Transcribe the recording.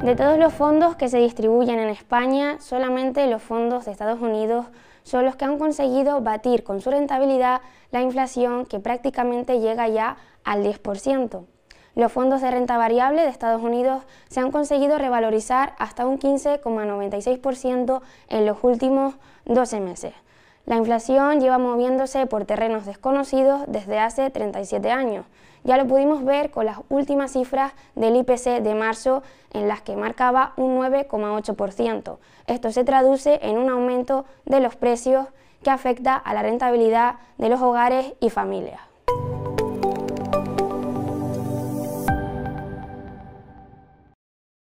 De todos los fondos que se distribuyen en España, solamente los fondos de Estados Unidos son los que han conseguido batir con su rentabilidad la inflación, que prácticamente llega ya al 10%. Los fondos de renta variable de Estados Unidos se han conseguido revalorizar hasta un 15,96% en los últimos 12 meses. La inflación lleva moviéndose por terrenos desconocidos desde hace 37 años. Ya lo pudimos ver con las últimas cifras del IPC de marzo, en las que marcaba un 9,8%. Esto se traduce en un aumento de los precios que afecta a la rentabilidad de los hogares y familias.